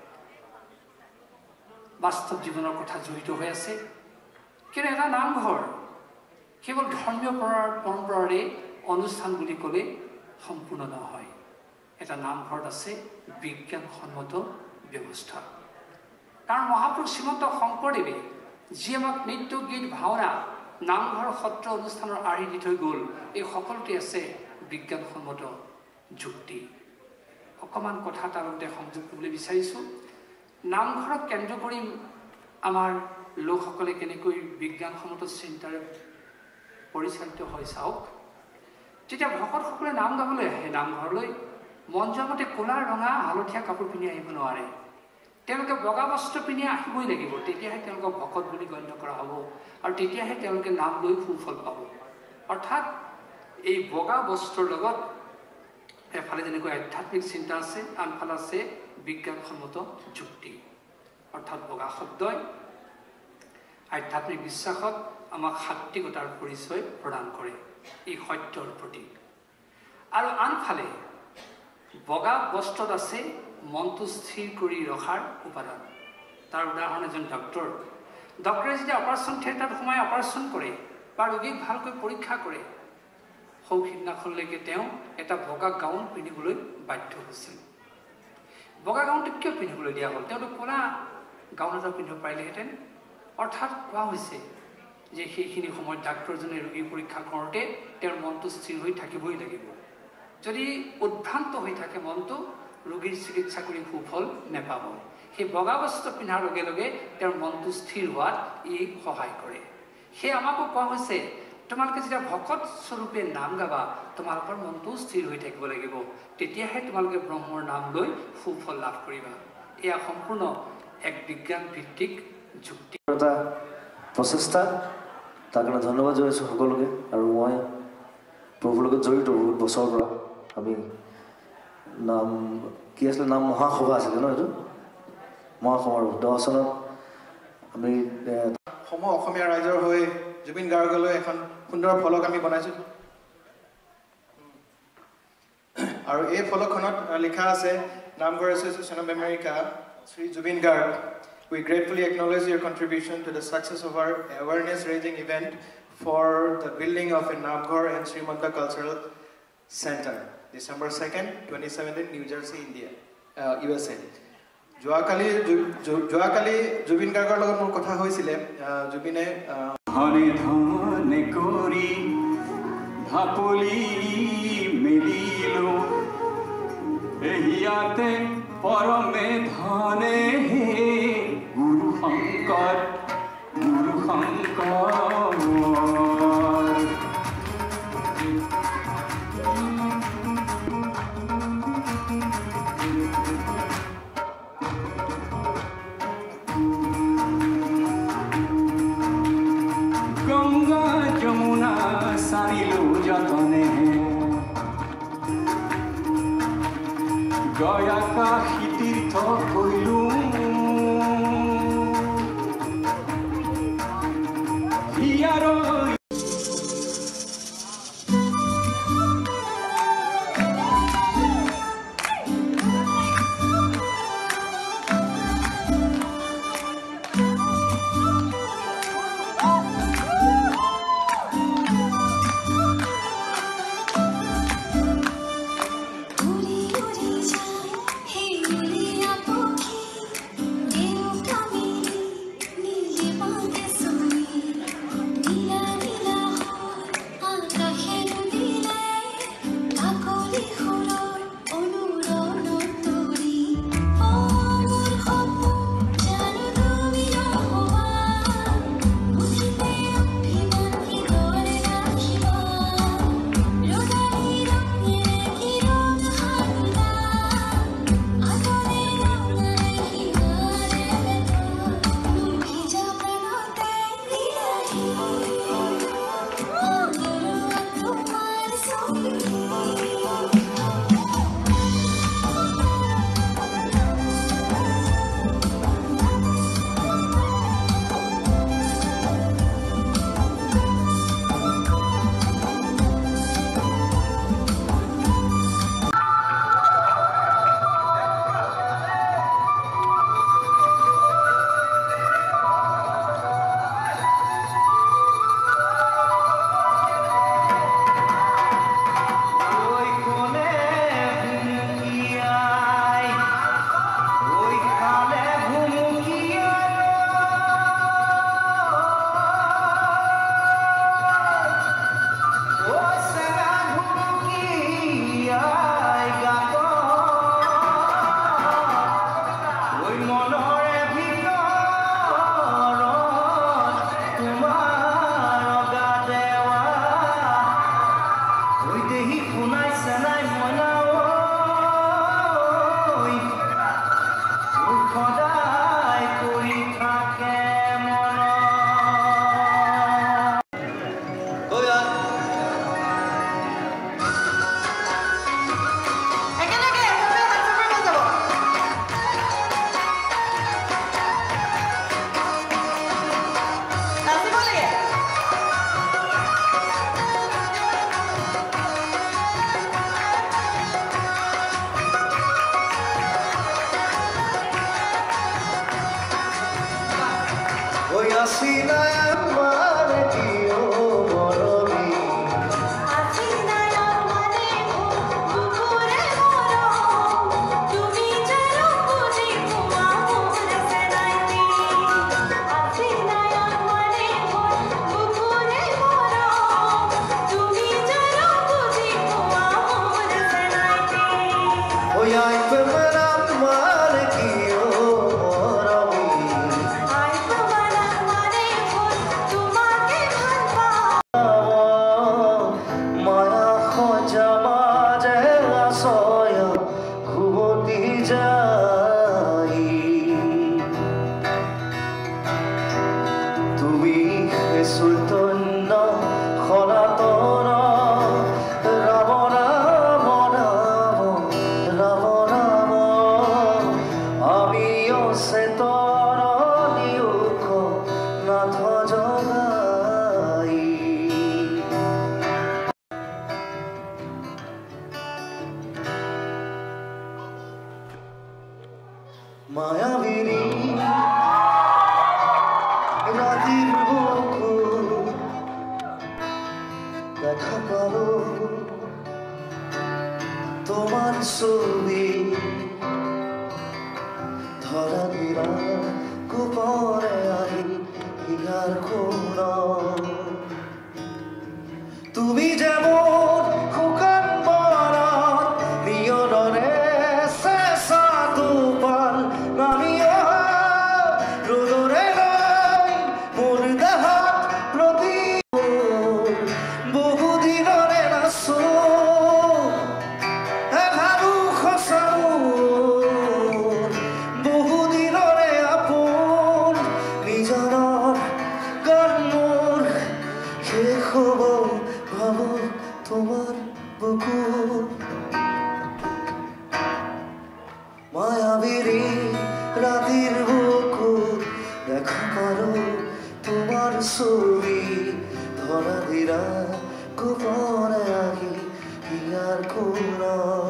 বাস্তৱ জীৱনৰ কথা জড়িত হৈ আছে। কিন্তু এটা নামঘৰ কেৱল ধৰ্মীয় পৰম্পৰাৰে অনুষ্ঠান বুলি ক'লে সম্পূৰ্ণ নহয়। এটা নামঘৰত আছে বিজ্ঞানসন্মত ব্যৱস্থা। কাৰণ মহাপুৰুষ শ্ৰীমন্ত শংকৰদেৱে যি আমাক নৃত্য গীত ভাওনা নামঘৰ সত্ৰ অনুষ্ঠানৰ আঁৰি দি থৈ গ'ল, এই সকলোতে আছে বিজ্ঞানসন্মত যুক্তি। অকণমান কথা তাৰ লগতে সংযোগ কৰিবলৈ বিচাৰিছোঁ। নামঘৰক কেন্দ্ৰ কৰি আমাৰ লোকসকলে কেনেকৈ বিজ্ঞানসন্মত চিন্তাৰে পৰিচালিত হয় চাওক। যেতিয়া ভকতসকলে নাম গাবলৈ আহে নামঘৰলৈ, মন যোৱা মতে ক'লা ৰঙা হালধীয়া কাপোৰ পিন্ধি আহিব নোৱাৰে, তেওঁলোকে বগা বস্ত্ৰ পিন্ধি আহিবই লাগিব। তেতিয়াহে তেওঁলোকক ভকত বুলি গণ্য কৰা হ'ব আৰু তেতিয়াহে তেওঁলোকে নাম লৈ সুফল পাব। অৰ্থাৎ এই বগা বস্ত্ৰৰ লগত এফালে যেনেকৈ আধ্যাত্মিক চিন্তা আছে, আনফালে আছে বিজ্ঞানসন্মত যুক্তি। অৰ্থাৎ বগা শব্দই আধ্যাত্মিক বিশ্বাসত আমাক সাত্বিকতাৰ পৰিচয় প্ৰদান কৰে। এই সত্যৰ প্ৰতীক। আৰু আনফালে বগা বস্ত্ৰত আছে মনটো স্থিৰ কৰি ৰখাৰ উপাদান। তাৰ উদাহৰণ এজন ডক্টৰ ডক্টৰে যেতিয়া অপাৰেশ্যন থিয়েটাৰত সোমাই অপাৰেশ্যন কৰে বা ৰোগীক ভালকৈ পৰীক্ষা কৰে, সৌসিদিনাখনলৈকে তেওঁ এটা বগা গাউন পিন্ধিবলৈ বাধ্য হৈছিল। বগা গাউনটো কিয় পিন্ধিবলৈ দিয়া হ'ল? তেওঁতো ক'লা গাউন এটা পিন্ধিব পাৰিলেহেঁতেন। অৰ্থাৎ কোৱা হৈছে যে সেইখিনি সময়ত ডাক্তৰজনে ৰোগী পৰীক্ষা কৰোঁতে তেওঁৰ মনটো স্থিৰ হৈ থাকিবই লাগিব। যদি উদ্ভ্ৰান্ত হৈ থাকে মনটো, ৰোগীৰ চিকিৎসা কৰি সুফল নেপাব। সেই বগা বস্ত্ৰ পিন্ধাৰ লগে লগে তেওঁৰ মনটো স্থিৰ হোৱাত ই সহায় কৰে। সেই আমাকো কোৱা হৈছে তোমালোকে যেতিয়া ভকত স্বৰূপে নাম গাবা, তোমালোকৰ মনটো স্থিৰ হৈ থাকিব লাগিব, তেতিয়াহে তোমালোকে ব্ৰহ্মৰ নাম লৈ সুফল লাভ কৰিবা। এয়া সম্পূৰ্ণ এক বিজ্ঞান ভিত্তিক যুক্তি। এটা প্ৰচেষ্টা, তাৰ কাৰণে ধন্যবাদ জনাইছোঁ সকলোকে। আৰু মই প্ৰভুৰ লগত জড়িত বহুত বছৰৰ পৰা। আমি নাম কি আছিলে, নাম মহাসভা আছিলে ন, এইটো মহাসমাৰোহ দহ চনত আমি সম অসমীয়া ৰাইজৰ হৈ জুবিন গাৰ্গলৈ এখন সুন্দৰ ফলক আমি বনাইছোঁ। আৰু এই ফলকখনত লিখা আছে, Namghar association of America, Shri Zubeen Garg, we gratefully acknowledge your contribution to the success of our awareness-raising event for the building of a Namghar and Srimanta Cultural Center, December second, twenty seventeen, New Jersey, India, uh, U S A. যোৱাকালি যোৱাকালি জুবিন গাৰ্গৰ লগত মোৰ কথা হৈছিলে। জুবিনে ধনে ধনে কৰি ঢাপলি মেলিলো, এহিয়াতে পৰমে ধনে হে গুৰু শংকৰ গুৰু শংকৰ। গংগা যমুনা সারিলো যতনে, গয়া কাশী তীর্থ কইলো, হিয়ারো উড়ি উড়ি যায় হে উড়িয়া পক্ষী, মায়াবিনী রাতির বুকুর দেখা পালো তোমার ছবি ধরা দিরা গোপনে আহি হিয়ার কোন তুমি যেমন শুকান বনত নিয়নৰে চেঁচা টোপাল নামি অহা ৰ'দৰে লৈ মোৰ দেহত প্ৰতি বহুদিনৰে নাচো এঘাৰু সঁচা মোৰ বহুদিনৰে আপোন নিজনৰ গান মোৰ শেষ হ'ব ভাবো তোমার বুকুর মায়াবিনী রাতির বুকুর দেখা পারো তোমার ছবি ধরা দিরা গোপনে আহি হিয়ার কোন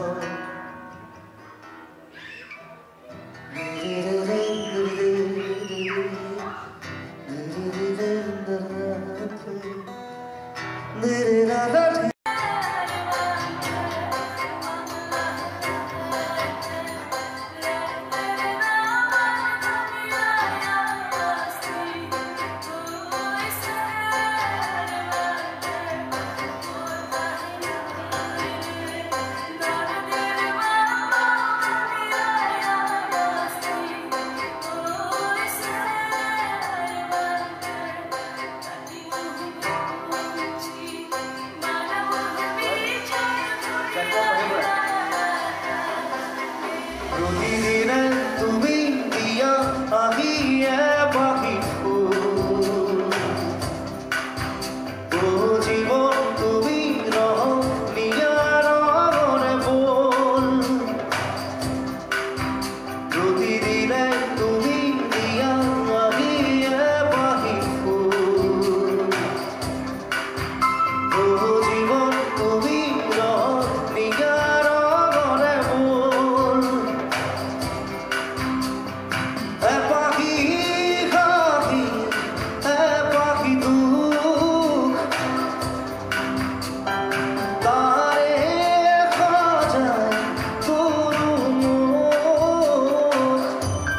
প্রতিদিনে তুমি দিয়া আহিয়ে পাখি ফুল ও জীবন তুমি রহ নিয়ার মনে বল প্রতিদিনে তুমি দিয়া আহিয়ে পাখি ফুল ও জীবন তুমি রহ নিয়ার মনে বল এ পাখি খাকি এ পাখি দুঃখ তারে খাজায় তরু মুখ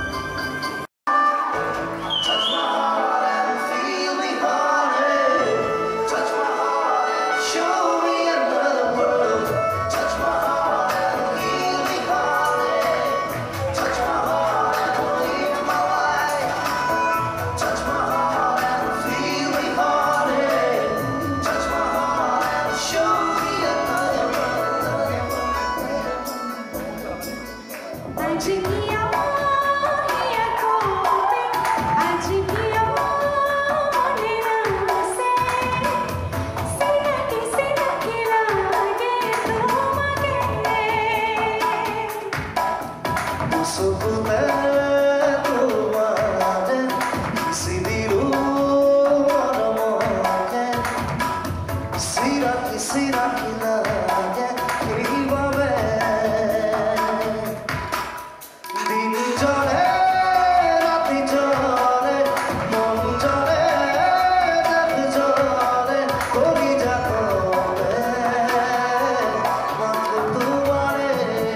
Touch my heart and feel me heartache. Touch my heart and show me another world. Touch my heart and heal me heartache. Touch my heart and live my life. Touch my heart and feel me heartache. Touch my heart and show me another world. आज किया ये कोपे आज किया मने नासे सेना की सेना की लागे तुम्हारे मुस्कुराए तुम्हारे किसी दिलो मनमोहके सिरा की सिरा की लागे यही बाबे दिन जले राति जले मन जले जग जले कोरी जातले मात्र तुम्हारे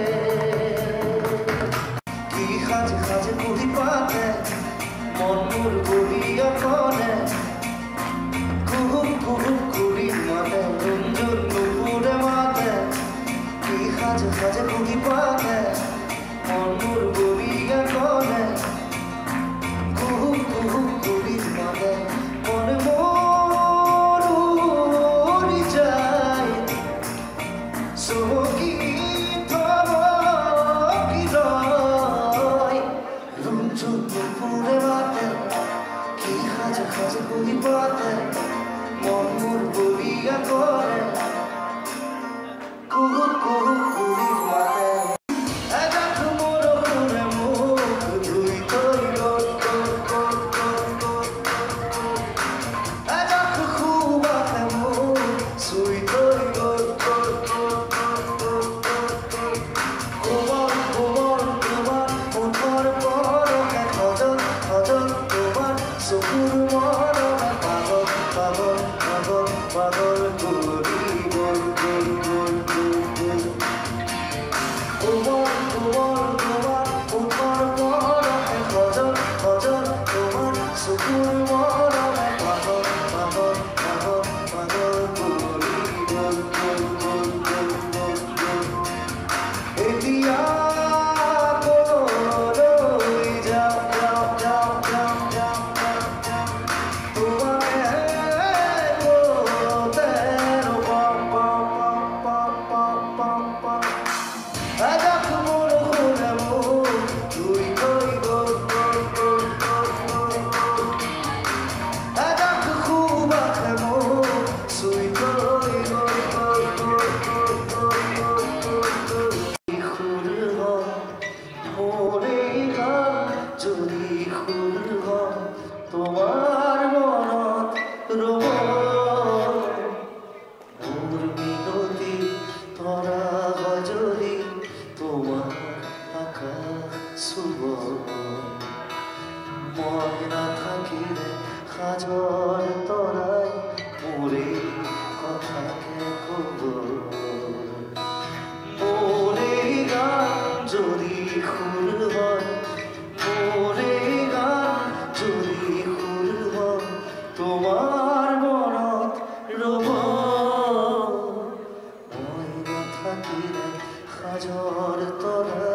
কি সাজে সাজে পুহি পাতে মন মোর বহিয়া কনে কুহুক কুহুক কুড়ি মাতে রঞ্জন নুপুরে মাতে কি সাজে সাজে পুহি পাতে মন মোর বহিয়া কনে কুহুক কুহুক কুড়ি মাতে মনে মোর উড়ি যায় চমকি থমকি রয় রঞ্জন নুপুরে মাতে কি সাজে সাজে পুহি পাতে মন মোর বহিয়া করে কুহুক কুহুক কুড়ি মাতে তীৰে সাজৰ তৰা